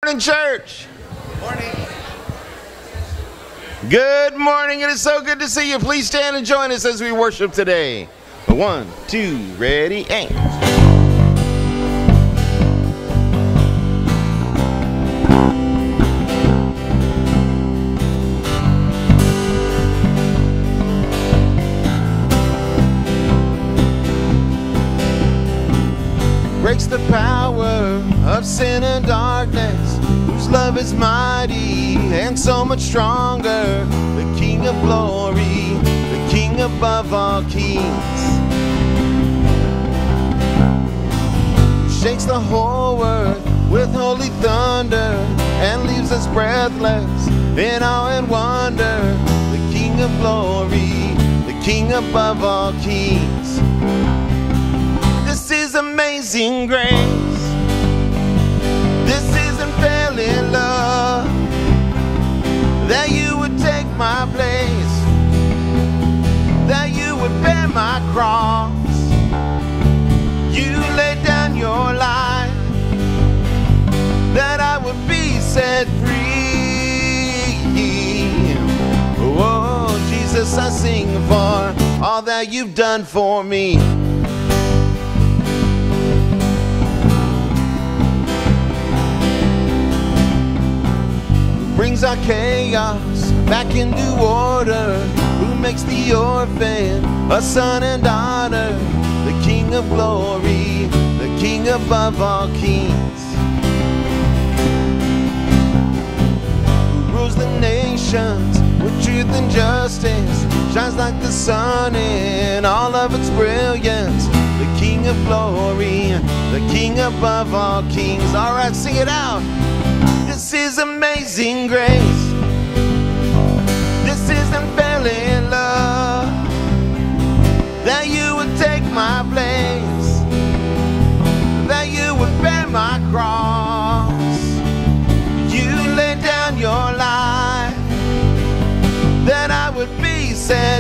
Morning, church. Morning. Good morning. It is so good to see you. Please stand and join us as we worship today. 1, 2, ready, and... breaks the power of sin and darkness, whose love is mighty and so much stronger. The King of glory, the King above all kings, who shakes the whole earth with holy thunder and leaves us breathless in awe and wonder. The King of glory, the King above all kings. This is amazing grace. This is unfailing love, that you would take my place, that you would bear my cross. You laid down your life, that I would be set free. Oh, Jesus, I sing for all that you've done for me. Brings our chaos back into order, who makes the orphan a son and daughter. The King of glory, the King above all kings, who rules the nations with truth and justice, shines like the sun in all of its brilliance. The King of glory, the King above all kings. All right, sing it out. This is amazing grace. This is unfailing love, that you would take my place, that you would bear my cross. You laid down your life, that I would be set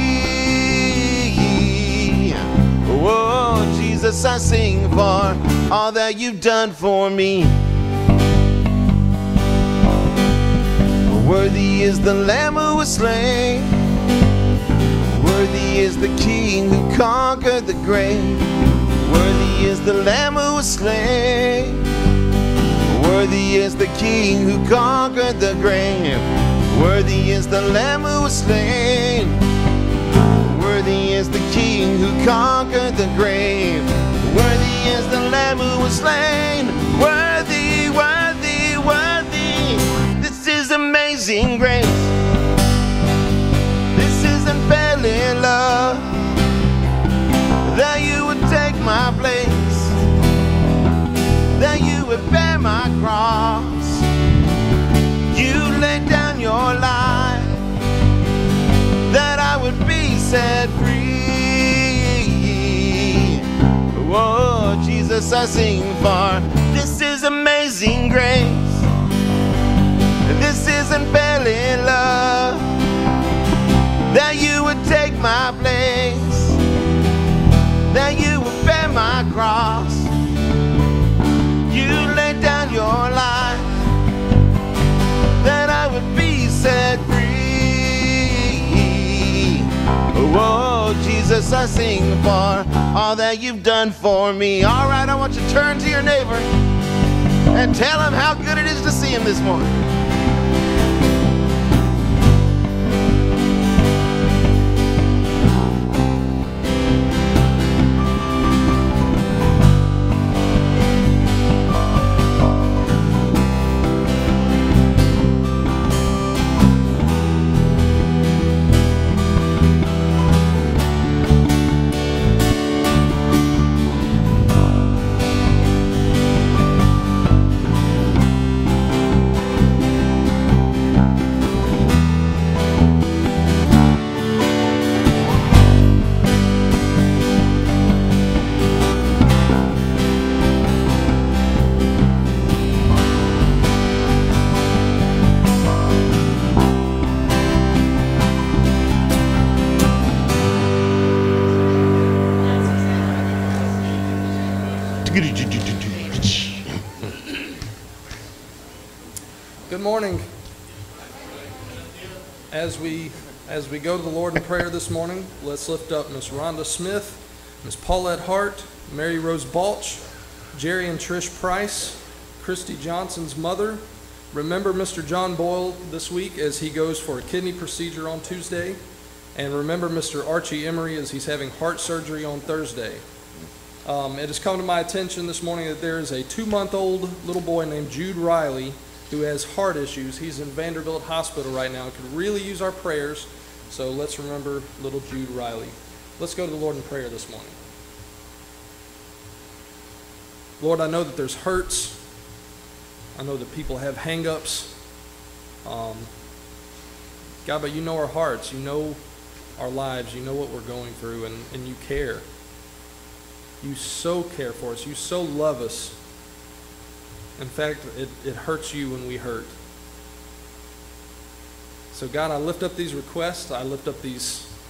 free. Oh, Jesus, I sing for all that you've done for me. Worthy is the Lamb who was slain, worthy is the King who conquered the grave. Worthy is the Lamb who was slain, worthy is the King who conquered the grave. Worthy is the Lamb who was slain, worthy is the King who conquered the grave. Worthy is the Lamb who was slain, worthy, worthy, worthy. This is amazing grace. This is unfailing love, that you would take my place, that you would bear my cross. You laid down your life, that I would be set free. Oh, Jesus, I sing for this is amazing grace. This is unfailing love, that you would take my place, that you would bear my cross. You laid down your life, that I would be set free. Oh, Jesus, I sing for all that you've done for me. All right, I want you to turn to your neighbor and tell him how good it is to see him this morning. morning. As we go to the Lord in prayer this morning, let's lift up Miss Rhonda Smith, Miss Paulette Hart, Mary Rose Balch, Jerry and Trish Price, Christy Johnson's mother. Remember Mr. John Boyle this week as he goes for a kidney procedure on Tuesday. And remember Mr. Archie Emery as he's having heart surgery on Thursday. It has come to my attention this morning that there is a 2-month-old little boy named Jude Riley who has heart issues. He's in Vanderbilt Hospital right now and could really use our prayers. So let's remember little Jude Riley. Let's go to the Lord in prayer this morning. Lord, I know that there's hurts. I know that people have hang-ups. God, but you know our hearts. You know our lives. You know what we're going through, and you care. You so care for us. You so love us. In fact, it hurts you when we hurt. So God, I lift up these requests. I lift up the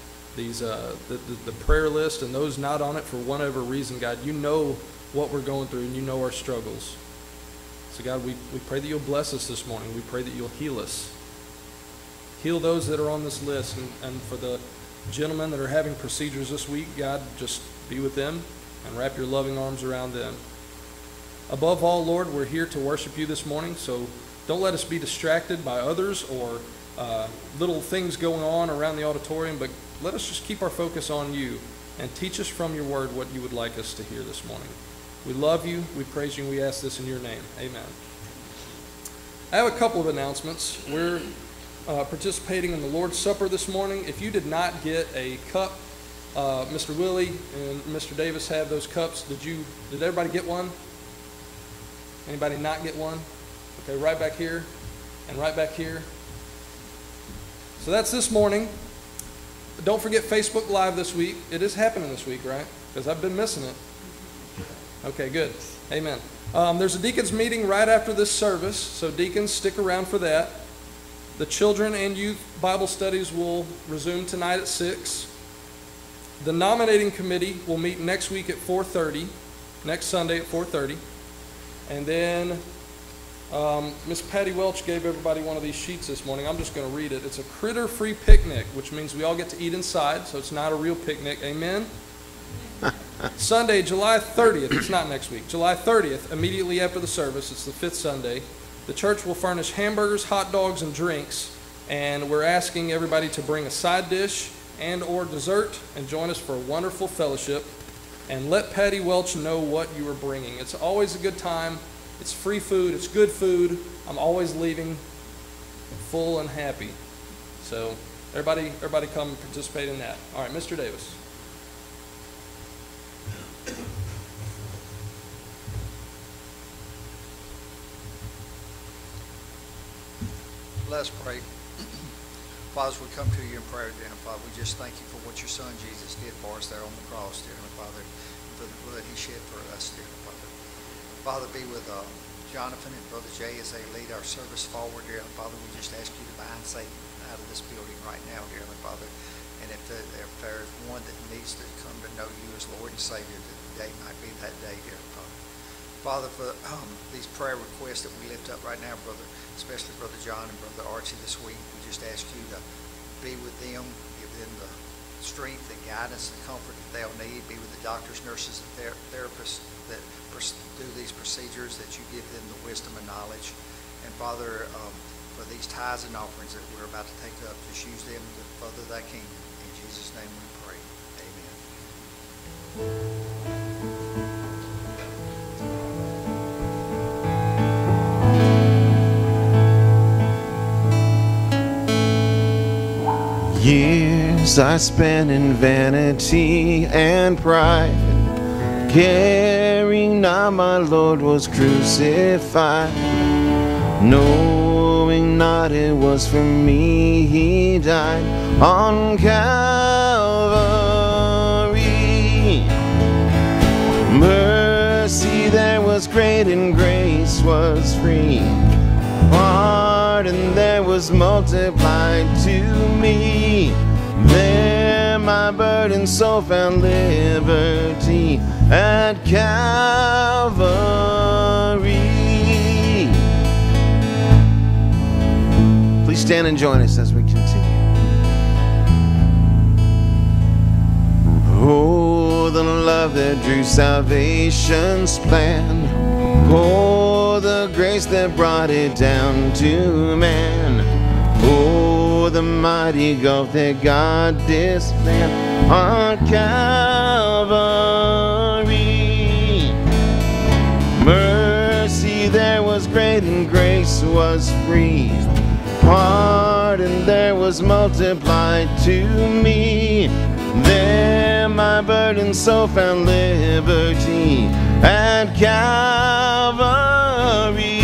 prayer list and those not on it for whatever reason. God, you know what we're going through and you know our struggles. So God, we pray that you'll bless us this morning. We pray that you'll heal us. Heal those that are on this list. And for the gentlemen that are having procedures this week, God, just be with them and wrap your loving arms around them. Above all, Lord, we're here to worship you this morning, so don't let us be distracted by others or little things going on around the auditorium, but let us just keep our focus on you and teach us from your word what you would like us to hear this morning. We love you, we praise you, and we ask this in your name. Amen. I have a couple of announcements. We're participating in the Lord's Supper this morning. If you did not get a cup, Mr. Willie and Mr. Davis have those cups. Did everybody get one? Anybody not get one? Okay, right back here and right back here. So that's this morning. But don't forget Facebook Live this week. It is happening this week, right? Because I've been missing it. Okay, good. Amen. There's a deacons meeting right after this service, so deacons, stick around for that. The children and youth Bible studies will resume tonight at 6. The nominating committee will meet next week at 4:30, next Sunday at 4:30. And then Miss Patty Welch gave everybody one of these sheets this morning. I'm just going to read it. It's a critter-free picnic, which means we all get to eat inside, so it's not a real picnic. Amen? Sunday, July 30th. It's not next week. July 30th, immediately after the service. It's the 5th Sunday. The church will furnish hamburgers, hot dogs, and drinks. And we're asking everybody to bring a side dish and or dessert and join us for a wonderful fellowship. And let Patty Welch know what you are bringing. It's always a good time. It's free food. It's good food. I'm always leaving full and happy. So everybody come participate in that. All right, Mr. Davis. Let's pray. Father, as we come to you in prayer, dear Father, we just thank you for what your Son Jesus did for us there on the cross, dear Father, for the blood he shed for us, dear Father. Father, be with Jonathan and Brother Jay as they lead our service forward, dear Father. We just ask you to bind Satan out of this building right now, dear Father. And if there is one that needs to come to know you as Lord and Savior, that today might be that day, dear Father. Father, for these prayer requests that we lift up right now, brother, especially Brother John and Brother Archie this week, we just ask you to be with them, give them the strength and guidance and comfort that they'll need. Be with the doctors, nurses, and therapists that do these procedures, that you give them the wisdom and knowledge. And Father, for these tithes and offerings that we're about to take up, just use them to further thy kingdom. In Jesus' name we pray. Amen. Years I spent in vanity and pride, caring not my Lord was crucified, knowing not it was for me he died on Calvary. Mercy there was great and grace was free, pardon there was multiplied to me. There my burdened soul found liberty at Calvary. stand and join us as we continue? Oh, the love that drew salvation's plan. Oh, the grace that brought it down to man. Oh, the mighty gulf that God displayed on Calvary. Mercy there was great and grace was free. Pardon there was multiplied to me. There my burden so found liberty at Calvary.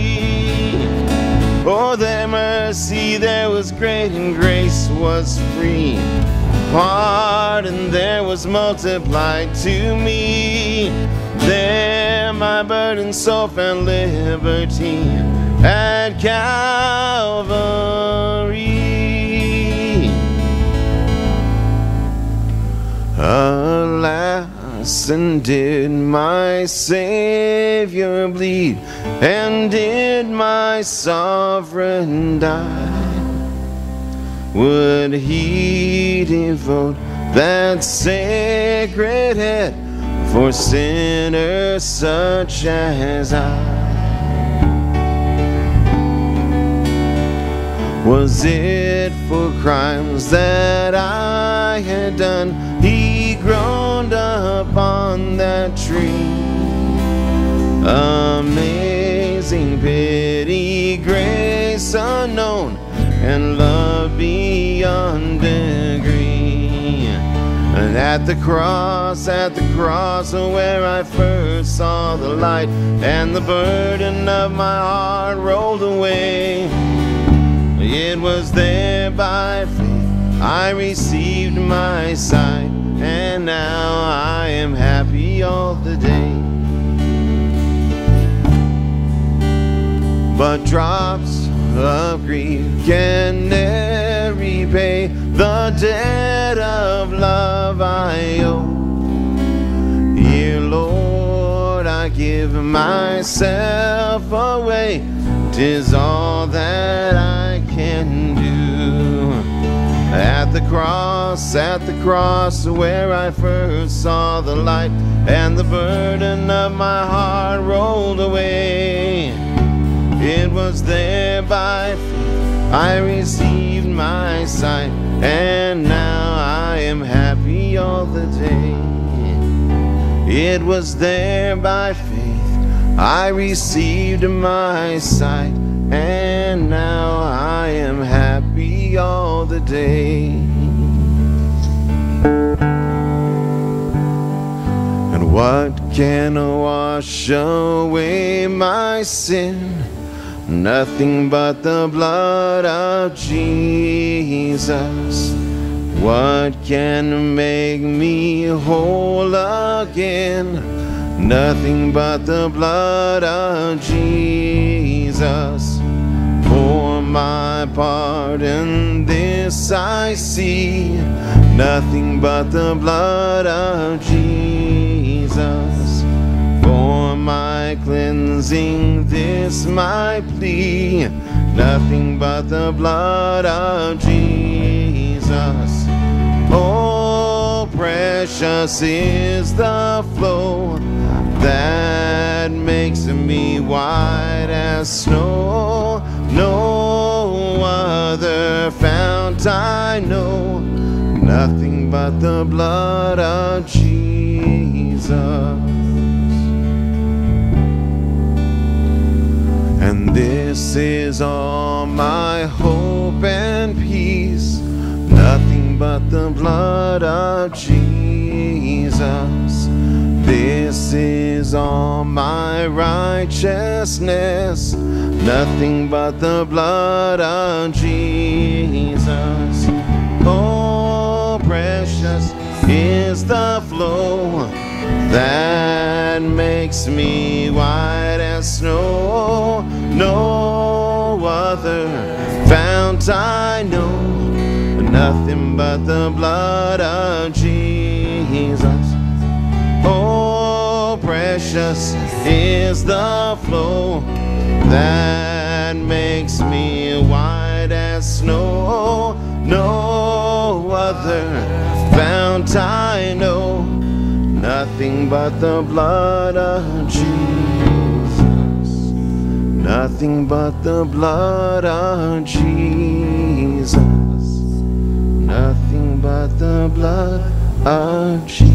Oh, there mercy there was great and grace was free. Pardon there was multiplied to me. There my burden so found liberty at Calvary. Alas, and did my Savior bleed, and did my sovereign die? Would he devote that sacred head for sinners such as I? Was it for crimes that I had done he groaned upon that tree? Amazing pity, grace unknown, and love beyond degree. And at the cross where I first saw the light, and the burden of my heart rolled away. It was there by faith I received my sight, and now I am happy all the day. But drops of grief can never repay the debt of love I owe. Here, Lord, I give myself away. 'Tis all that I can do. At the cross where I first saw the light, and the burden of my heart rolled away. It was there by faith I received my sight, and now I am happy all the day. It was there by faith I received my sight, and now I am happy all the day. And what can wash away my sin? Nothing but the blood of Jesus. What can make me whole again? Nothing but the blood of Jesus. For my pardon this I see, nothing but the blood of Jesus. For my cleansing this my plea, nothing but the blood of Jesus. Oh, precious is the flow that makes me white as snow. No other fount I know, nothing but the blood of Jesus. And this is all my hope and peace, nothing but the blood of Jesus. This is all my righteousness, nothing but the blood of Jesus. Oh, precious is the flow that makes me white as snow. No other fount I know, nothing but the blood of Jesus. Oh, precious is the flow that makes me white as yes, no other fount I know, nothing but the blood of Jesus, nothing but the blood of Jesus, nothing but the blood of Jesus.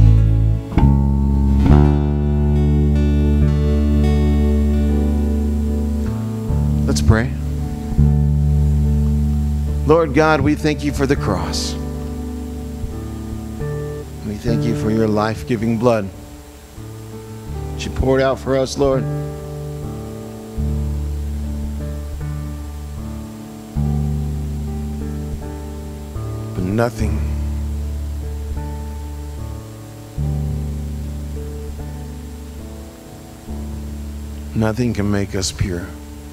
Let's pray. Lord God, we thank you for the cross. We thank you for your life-giving blood that you poured out for us, Lord. But nothing can make us pure.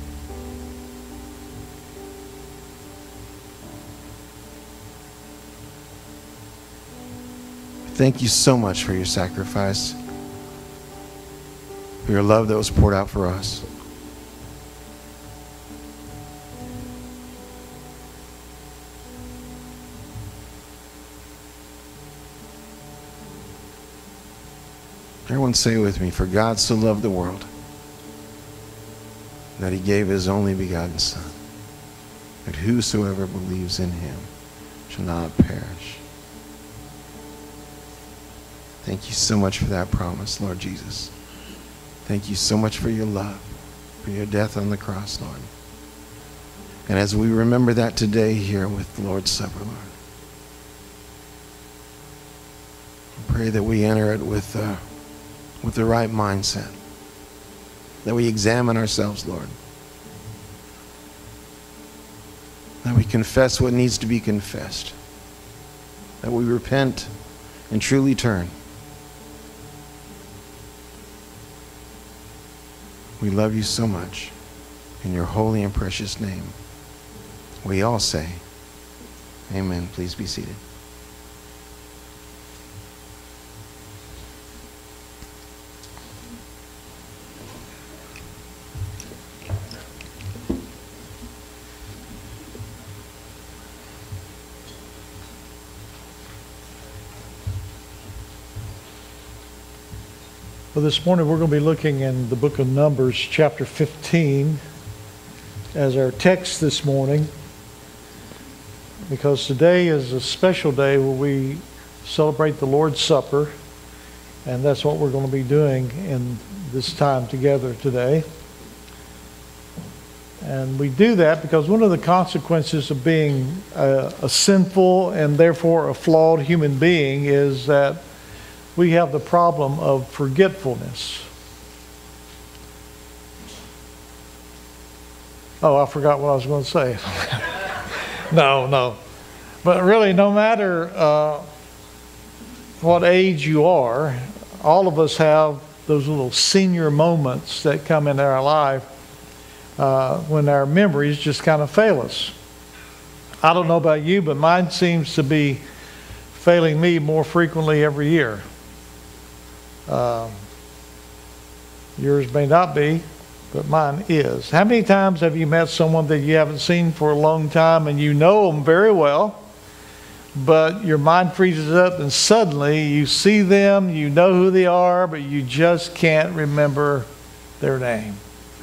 Thank you so much for your sacrifice, for your love that was poured out for us. Everyone say with me, for God so loved the world that he gave his only begotten Son, that whosoever believes in him shall not perish. Thank you so much for that promise, Lord Jesus. Thank you so much for your love, for your death on the cross, Lord. And as we remember that today here with the Lord's Supper, Lord, I pray that we enter it with the right mindset, that we examine ourselves, Lord, that we confess what needs to be confessed, that we repent and truly turn. We love you so much. In your holy and precious name, we all say, amen. Please be seated. Well, this morning we're going to be looking in the book of Numbers, chapter 15, as our text this morning, because today is a special day where we celebrate the Lord's Supper, and that's what we're going to be doing in this time together today. And we do that because one of the consequences of being a sinful and therefore a flawed human being is that we have the problem of forgetfulness. Oh, I forgot what I was going to say. No. But really, no matter what age you are, all of us have those little senior moments that come in our life when our memories just kind of fail us. I don't know about you, but mine seems to be failing me more frequently every year. Yours may not be, but mine is. How many times have you met someone that you haven't seen for a long time and you know them very well, but your mind freezes up and suddenly you see them, you know who they are, but you just can't remember their name?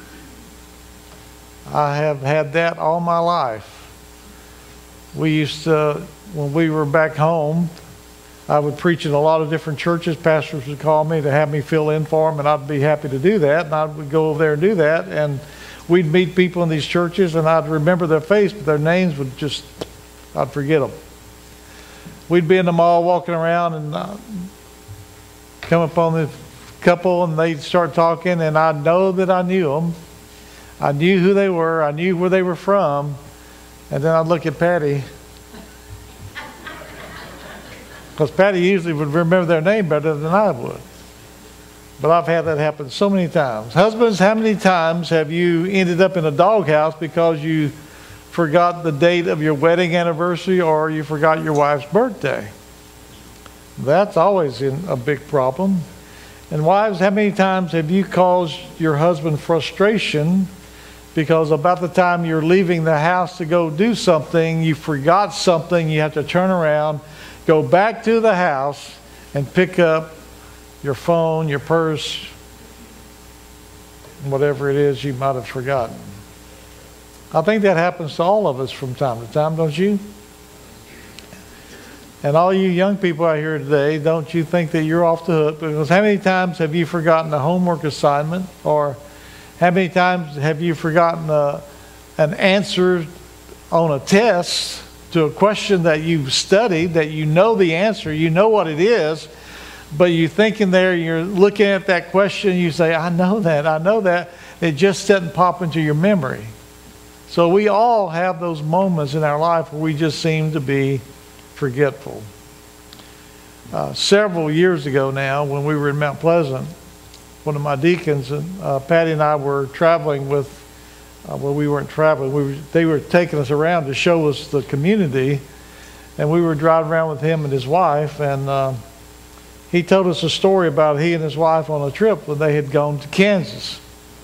I have had that all my life. We used to, when we were back home, I would preach in a lot of different churches. Pastors would call me to have me fill in for them, and I'd be happy to do that. And I would go over there and do that. And we'd meet people in these churches, and I'd remember their face, but their names would just, I'd forget them. We'd be in the mall walking around and come upon this couple, and they'd start talking, and I know that I knew them. I knew who they were. I knew where they were from. And then I'd look at Patty, because Patty usually would remember their name better than I would. But I've had that happen so many times. Husbands, how many times have you ended up in a doghouse because you forgot the date of your wedding anniversary or you forgot your wife's birthday? That's always a big problem. And wives, how many times have you caused your husband frustration because about the time you're leaving the house to go do something, you forgot something, you have to turn around, go back to the house, and pick up your phone, your purse, whatever it is you might have forgotten. I think that happens to all of us from time to time, don't you? And all you young people out here today, don't you think that you're off the hook? Because how many times have you forgotten a homework assignment? Or how many times have you forgotten an answer on a test to a question that you've studied, that you know the answer, you know what it is, but you're thinking there, you're looking at that question, you say, I know that. It just doesn't pop into your memory. So we all have those moments in our life where we just seem to be forgetful. Several years ago now, when we were in Mount Pleasant, one of my deacons and Patty and I were traveling with, well, we weren't traveling. They were taking us around to show us the community, and we were driving around with him and his wife, and he told us a story about he and his wife on a trip when they had gone to Kansas.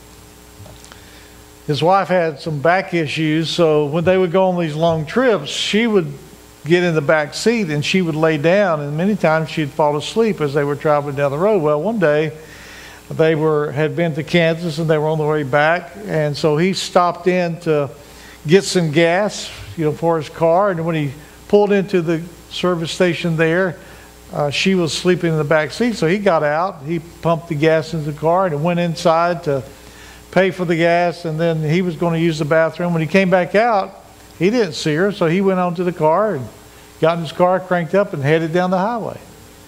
His wife had some back issues, so when they would go on these long trips, she would get in the back seat and she would lay down, and many times she'd fall asleep as they were traveling down the road. Well, one day they had been to Kansas and they were on the way back, and so he stopped in to get some gas, for his car. And when he pulled into the service station there, she was sleeping in the back seat, so he got out, he pumped the gas into the car and went inside to pay for the gas, and then he was going to use the bathroom. When he came back out, he didn't see her, so he went on to the car and got in his car, cranked up, and headed down the highway.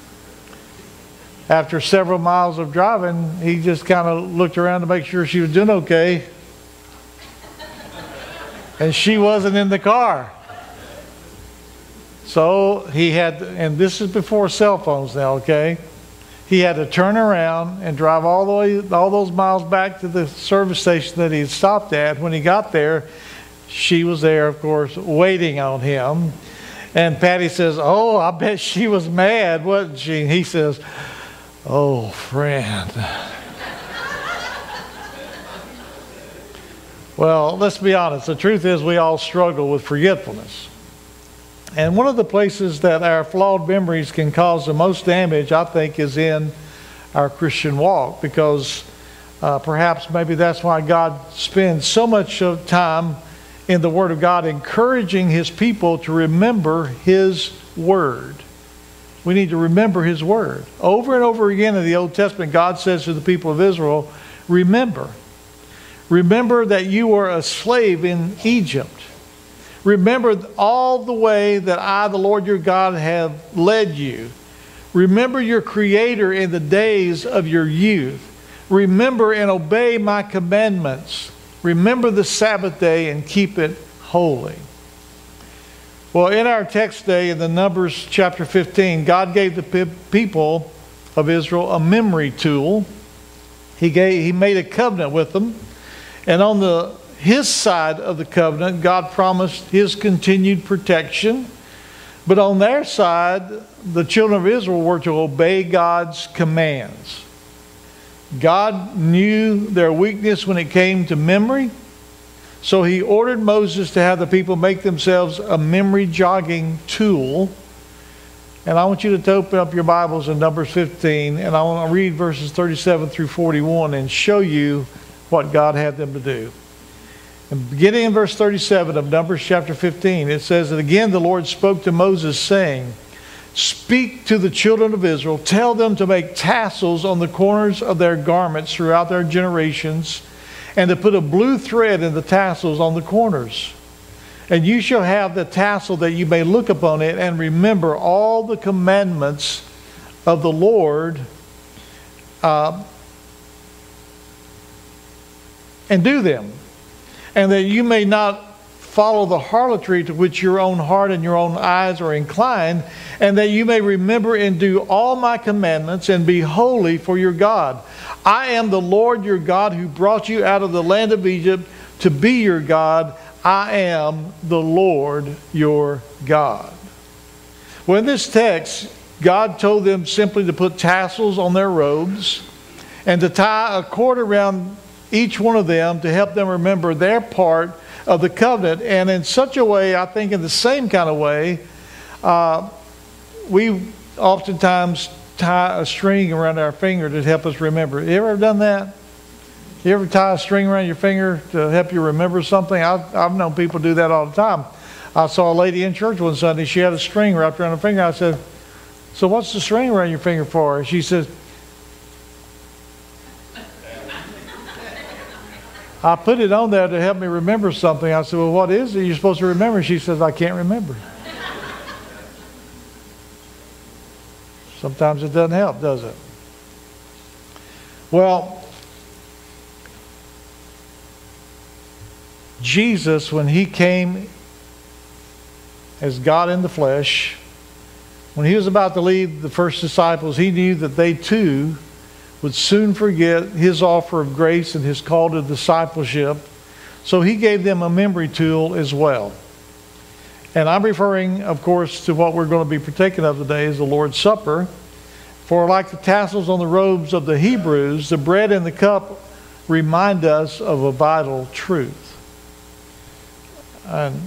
After several miles of driving, he just kind of looked around to make sure she was doing okay, and she wasn't in the car. So he had, and this is before cell phones now, okay? He had to turn around and drive all those miles back to the service station that he had stopped at. When he got there, she was there, of course, waiting on him. And Patty says, "Oh, I bet she was mad, wasn't she?" And he says, "Oh, friend." Well, let's be honest. The truth is we all struggle with forgetfulness. And one of the places that our flawed memories can cause the most damage, I think, is in our Christian walk, because perhaps maybe that's why God spends so much of time in the Word of God encouraging His people to remember His Word. We need to remember His Word. Over and over again in the Old Testament, God says to the people of Israel, remember. Remember that you were a slave in Egypt. Remember all the way that I, the Lord your God, have led you. Remember your Creator in the days of your youth. Remember and obey my commandments. Remember the Sabbath day and keep it holy. Well, in our text today, in the Numbers chapter 15, God gave the people of Israel a memory tool. He made a covenant with them. And on His side of the covenant, God promised His continued protection. But on their side, the children of Israel were to obey God's commands. God knew their weakness when it came to memory. So He ordered Moses to have the people make themselves a memory jogging tool. And I want you to open up your Bibles in Numbers 15, and I want to read verses 37 through 41 and show you what God had them to do. And beginning in verse 37 of Numbers chapter 15, it says, "And again the Lord spoke to Moses, saying, Speak to the children of Israel, tell them to make tassels on the corners of their garments throughout their generations, and to put a blue thread in the tassels on the corners. And you shall have the tassel that you may look upon it and remember all the commandments of the Lord, and do them. And that you may not follow the harlotry to which your own heart and your own eyes are inclined, and that you may remember and do all my commandments and be holy for your God. I am the Lord your God who brought you out of the land of Egypt to be your God. I am the Lord your God." Well, in this text, God told them simply to put tassels on their robes and to tie a cord around each one of them to help them remember their part of the covenant. And in such a way, I think in the same kind of way, we oftentimes tie a string around our finger to help us remember. You ever done that? You ever tie a string around your finger to help you remember something? I've known people do that all the time. I saw a lady in church one Sunday. She had a string wrapped around her finger. I said, "So what's the string around your finger for?" She said, "I put it on there to help me remember something." I said, "Well, what is it you're supposed to remember?" She says, "I can't remember." Sometimes it doesn't help, does it? Well, Jesus, when he came as God in the flesh, when he was about to lead the first disciples, he knew that they too would soon forget his offer of grace and his call to discipleship. So he gave them a memory tool as well. And I'm referring, of course, to what we're going to be partaking of today is the Lord's Supper. For like the tassels on the robes of the Hebrews, the bread and the cup remind us of a vital truth. And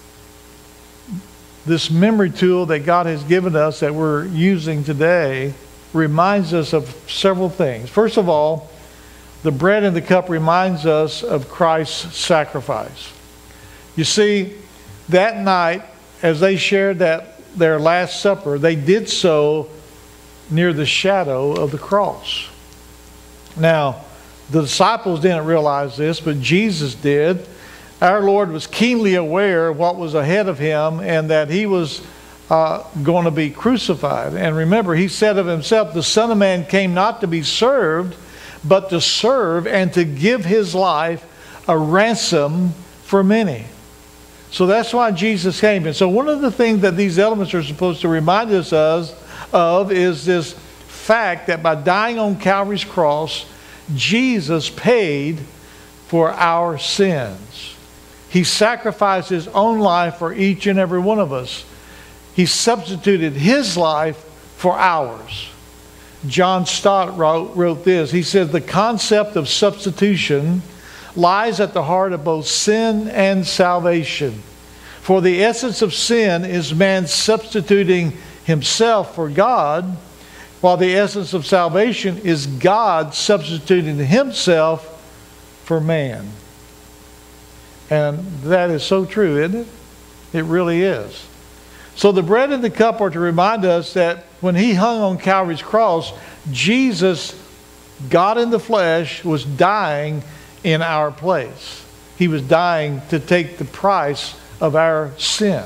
this memory tool that God has given us that we're using today reminds us of several things. First of all, the bread and the cup reminds us of Christ's sacrifice. You see, that night, as they shared their Last Supper, they did so near the shadow of the cross. Now, the disciples didn't realize this, but Jesus did. Our Lord was keenly aware of what was ahead of him and that he was going to be crucified. And remember, he said of himself, "The Son of Man came not to be served, but to serve and to give his life a ransom for many." So that's why Jesus came. And so one of the things that these elements are supposed to remind us of is this fact that by dying on Calvary's cross, Jesus paid for our sins. He sacrificed his own life for each and every one of us. He substituted his life for ours. John Stott wrote this. He said, "The concept of substitution lies at the heart of both sin and salvation. For the essence of sin is man substituting himself for God, while the essence of salvation is God substituting himself for man." And that is so true, isn't it? It really is. So the bread and the cup are to remind us that when he hung on Calvary's cross, Jesus, God in the flesh, was dying in our place. He was dying to take the price of our sin.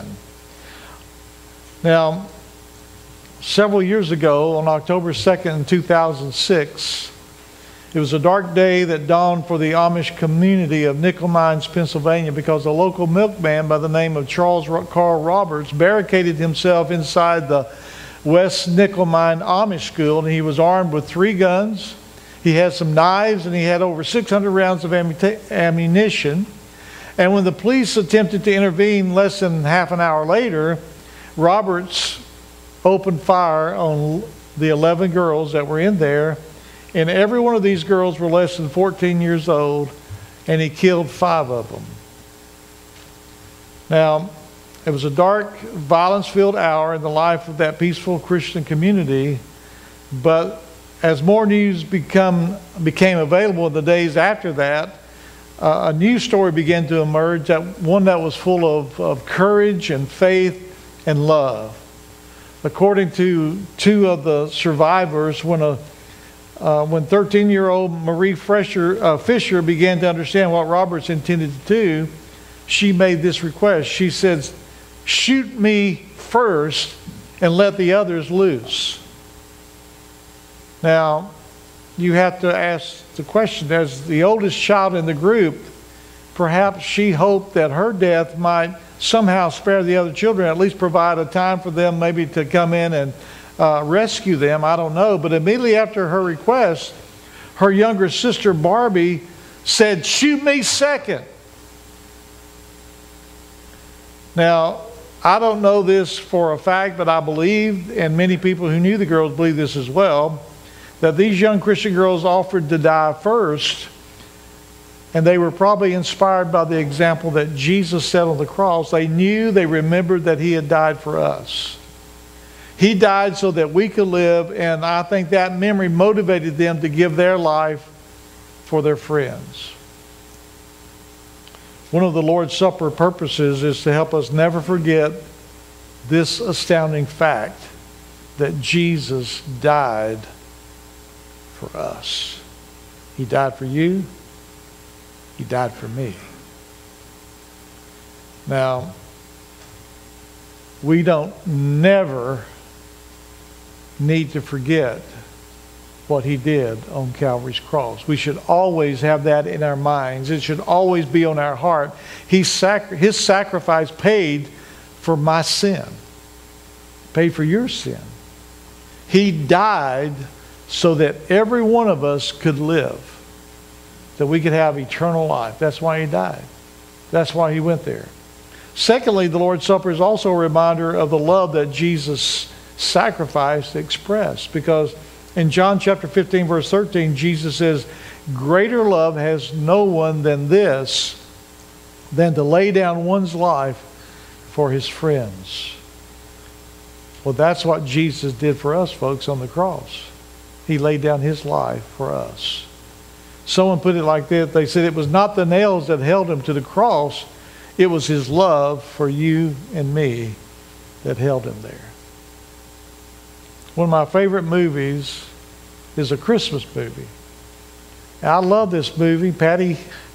Now, several years ago, on October 2nd, 2006, it was a dark day that dawned for the Amish community of Nickel Mines, Pennsylvania, because a local milkman by the name of Charles Carl Roberts barricaded himself inside the West Nickel Mine Amish School, and he was armed with 3 guns. He had some knives, and he had over 600 rounds of ammunition. And when the police attempted to intervene less than half an hour later, Roberts opened fire on the 11 girls that were in there. And every one of these girls were less than 14 years old, and he killed 5 of them. Now, it was a dark, violence-filled hour in the life of that peaceful Christian community, but as more news became available in the days after that, a new story began to emerge, one that was full of courage and faith and love. According to 2 of the survivors, when 13-year-old Marie Fisher began to understand what Roberts intended to do, she made this request. She said, "Shoot me first and let the others loose." Now, you have to ask the question, as the oldest child in the group, perhaps she hoped that her death might somehow spare the other children, at least provide a time for them maybe to come in and rescue them. I don't know. But immediately after her request, her younger sister Barbie said, "Shoot me second." Now, I don't know this for a fact, but I believe, and many people who knew the girls believe this as well, that these young Christian girls offered to die first And they were probably inspired by the example that Jesus set on the cross. They remembered that he had died for us. He died so that we could live, and I think that memory motivated them to give their life for their friends. One of the Lord's Supper purposes is to help us never forget this astounding fact that Jesus died for us. He died for you. He died for me. Now, we don't never need to forget what he did on Calvary's cross. We should always have that in our minds. It should always be on our heart. His sacrifice paid for my sin, paid for your sin. He died so that every one of us could live, that we could have eternal life. That's why he died. That's why he went there. Secondly, the Lord's Supper is also a reminder of the love that Jesus' sacrifice expressed, because in John chapter 15, verse 13, Jesus says, "Greater love has no one than this, than to lay down one's life for his friends." Well, that's what Jesus did for us, folks, on the cross. He laid down his life for us. Someone put it like this. They said it was not the nails that held him to the cross. It was his love for you and me that held him there. One of my favorite movies is a Christmas movie. And I love this movie. Patty,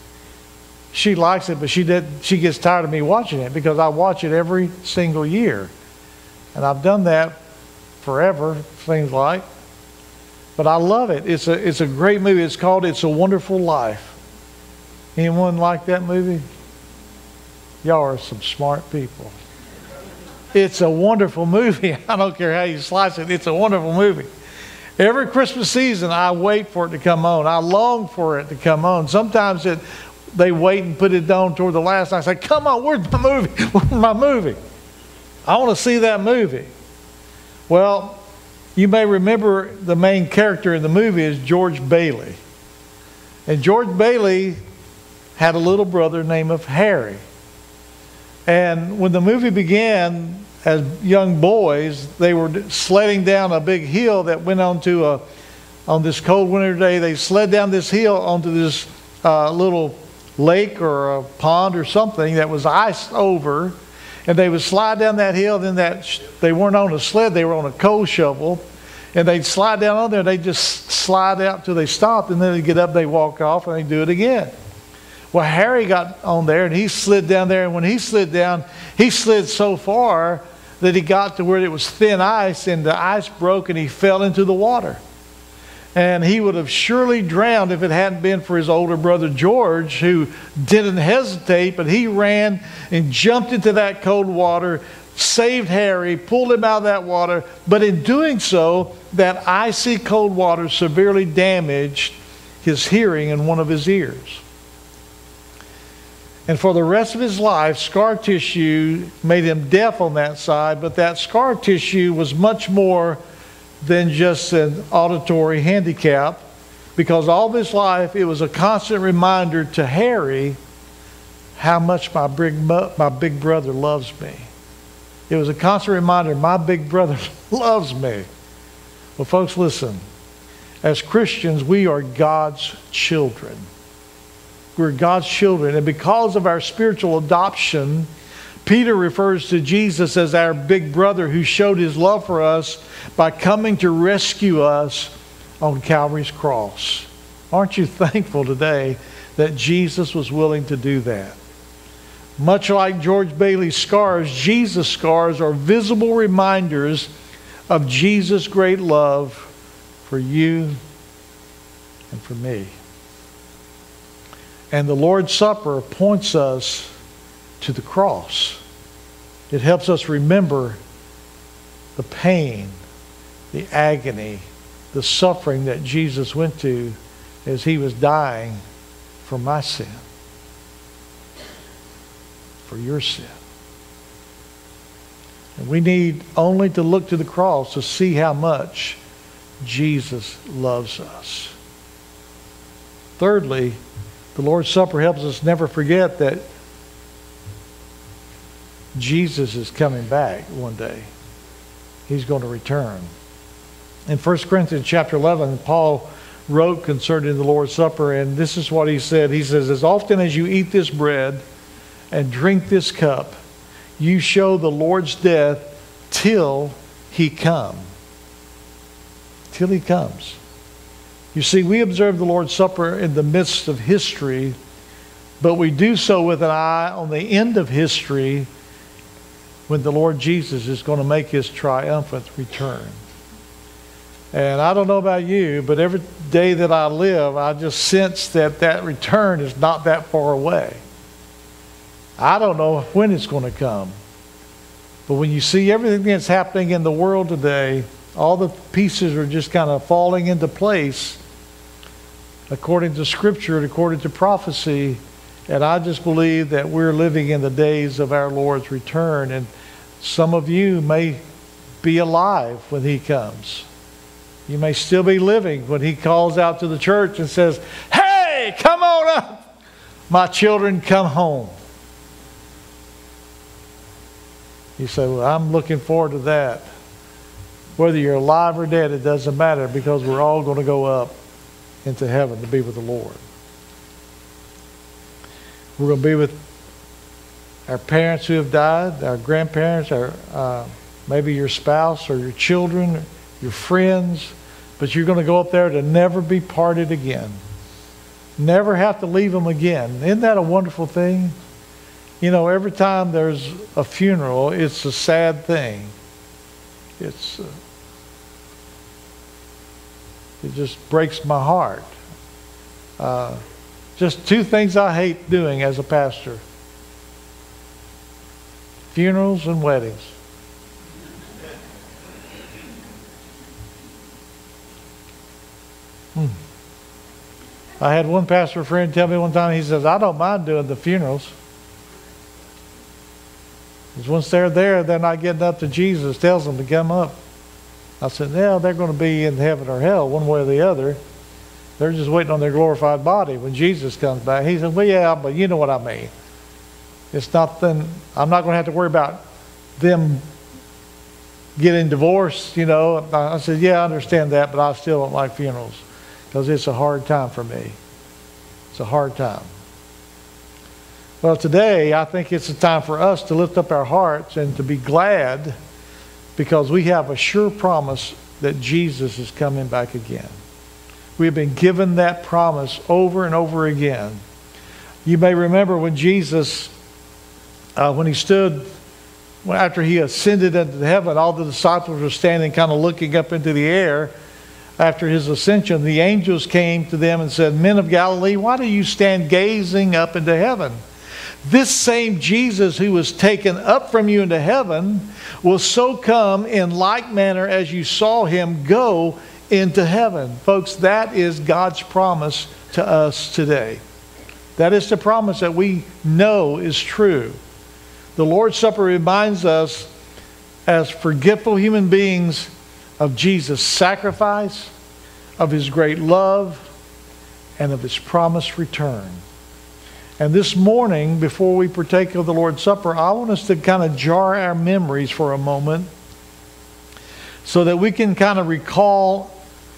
she likes it, but she gets tired of me watching it because I watch it every single year. And I've done that forever, seems like. But I love it. It's a great movie. It's called It's a Wonderful Life. Anyone like that movie? Y'all are some smart people. It's a wonderful movie. I don't care how you slice it. It's a wonderful movie. Every Christmas season, I wait for it to come on. I long for it to come on. Sometimes they wait and put it on toward the last night. I say, "Come on, where's my movie? Where's my movie? I want to see that movie." Well, you may remember the main character in the movie is George Bailey. And George Bailey had a little brother named Harry. And when the movie began, as young boys, they were sledding down a big hill that went on this cold winter day. They slid down this hill onto this little lake or a pond or something that was iced over. And they would slide down that hill. Then they weren't on a sled, they were on a coal shovel. And they'd slide down on there. They'd just slide out till they stopped. And then they'd get up, they'd walk off, and they'd do it again. Well, Harry got on there, and he slid down there. And when he slid down, he slid so far that he got to where it was thin ice, and the ice broke, and he fell into the water. And he would have surely drowned if it hadn't been for his older brother George, who didn't hesitate, but he ran and jumped into that cold water, saved Harry, pulled him out of that water. But in doing so, that icy cold water severely damaged his hearing in one of his ears. And for the rest of his life, scar tissue made him deaf on that side, but that scar tissue was much more than just an auditory handicap, because all of his life it was a constant reminder to Harry how much my big brother loves me. It was a constant reminder, my big brother loves me. Well, folks, listen. As Christians, we are God's children. We're God's children. And because of our spiritual adoption, Peter refers to Jesus as our big brother who showed his love for us by coming to rescue us on Calvary's cross. Aren't you thankful today that Jesus was willing to do that? Much like George Bailey's scars, Jesus' scars are visible reminders of Jesus' great love for you and for me. And the Lord's Supper points us to the cross. It helps us remember the pain, the agony, the suffering that Jesus went to as he was dying for my sin, for your sin. And we need only to look to the cross to see how much Jesus loves us. Thirdly, The Lord's Supper helps us never forget that Jesus is coming back one day. He's going to return. In 1 Corinthians chapter 11, Paul wrote concerning the Lord's Supper, and this is what he said. He says, as often as you eat this bread and drink this cup, you show the Lord's death till he come. Till he comes. You see, we observe the Lord's Supper in the midst of history, but we do so with an eye on the end of history when the Lord Jesus is going to make his triumphant return. And I don't know about you, but every day that I live, I just sense that that return is not that far away. I don't know when it's going to come. But when you see everything that's happening in the world today, all the pieces are just kind of falling into place according to Scripture and according to prophecy. And I just believe that we're living in the days of our Lord's return. And some of you may be alive when he comes. You may still be living when he calls out to the church and says, hey, come on up. My children, come home. You say, well, I'm looking forward to that. Whether you're alive or dead, it doesn't matter, because we're all going to go up into heaven to be with the Lord. We're going to be with our parents who have died, our grandparents, maybe your spouse or your children, your friends, but you're going to go up there to never be parted again. Never have to leave them again. Isn't that a wonderful thing? You know, every time there's a funeral, it's a sad thing. It just breaks my heart. Just two things I hate doing as a pastor: funerals and weddings. I had one pastor friend tell me one time, he says, I don't mind doing the funerals. Because once they're there, they're not getting up to Jesus, tells them to come up. I said, yeah, they're going to be in heaven or hell, one way or the other. They're just waiting on their glorified body when Jesus comes back. He said, well, yeah, but you know what I mean. It's nothing. I'm not going to have to worry about them getting divorced, you know. I said, yeah, I understand that, but I still don't like funerals because it's a hard time for me. It's a hard time. Well, today, I think it's a time for us to lift up our hearts and to be glad, because we have a sure promise that Jesus is coming back again. We've been given that promise over and over again. You may remember when Jesus, when he stood, after he ascended into heaven, all the disciples were standing kind of looking up into the air after his ascension. The angels came to them and said, men of Galilee, why do you stand gazing up into heaven? This same Jesus who was taken up from you into heaven will so come in like manner as you saw him go into heaven. Folks, that is God's promise to us today. That is the promise that we know is true. The Lord's Supper reminds us as forgetful human beings of Jesus' sacrifice, of his great love, and of his promised return. And this morning, before we partake of the Lord's Supper, I want us to kind of jar our memories for a moment so that we can kind of recall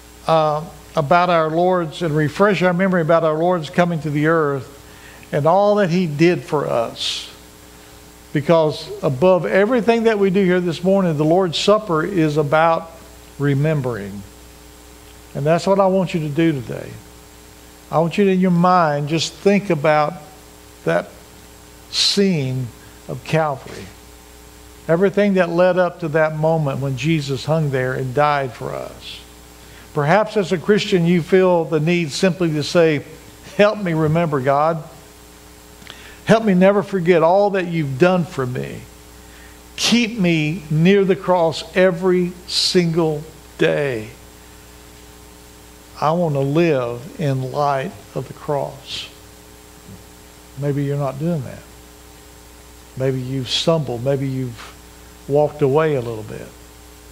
about our Lord's and refresh our memory about our Lord's coming to the earth and all that he did for us. Because above everything that we do here this morning, the Lord's Supper is about remembering. And that's what I want you to do today. I want you to, in your mind, just think about that scene of Calvary. Everything that led up to that moment when Jesus hung there and died for us. Perhaps as a Christian you feel the need simply to say, help me remember, God. Help me never forget all that you've done for me. Keep me near the cross every single day. I want to live in light of the cross. Maybe you're not doing that. Maybe you've stumbled. Maybe you've walked away a little bit.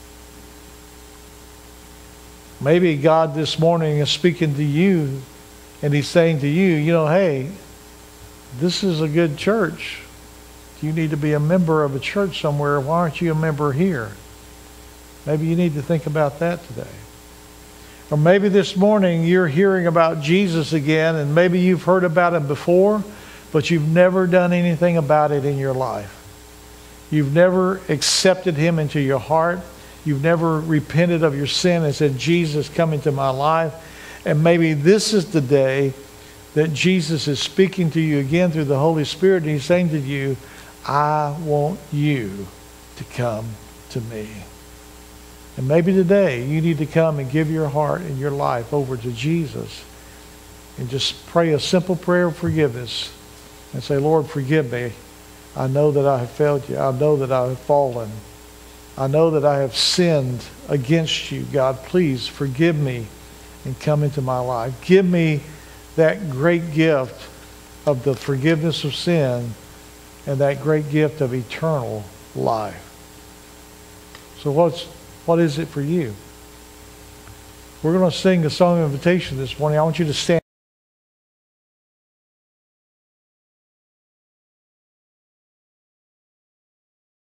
Maybe God this morning is speaking to you And he's saying to you, you know, hey, this is a good church. You need to be a member of a church somewhere. Why aren't you a member here? Maybe you need to think about that today. Or maybe this morning you're hearing about Jesus again, and maybe you've heard about him before, but you've never done anything about it in your life. You've never accepted him into your heart. You've never repented of your sin and said, Jesus, come into my life. And maybe this is the day that Jesus is speaking to you again through the Holy Spirit, and he's saying to you, I want you to come to me. And maybe today you need to come and give your heart and your life over to Jesus and just pray a simple prayer of forgiveness and say, Lord, forgive me. I know that I have failed you. I know that I have fallen. I know that I have sinned against you. God, please forgive me and come into my life. Give me that great gift of the forgiveness of sin and that great gift of eternal life. So what is it for you? We're going to sing a song of invitation this morning. I want you to stand.